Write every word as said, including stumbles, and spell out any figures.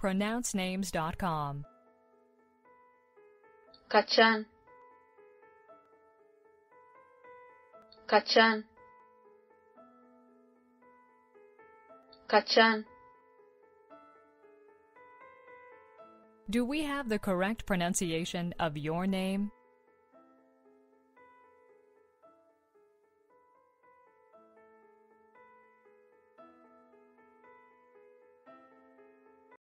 pronounce names dot com. Cachan, Cachan, Cachan. Do we have the correct pronunciation of your name?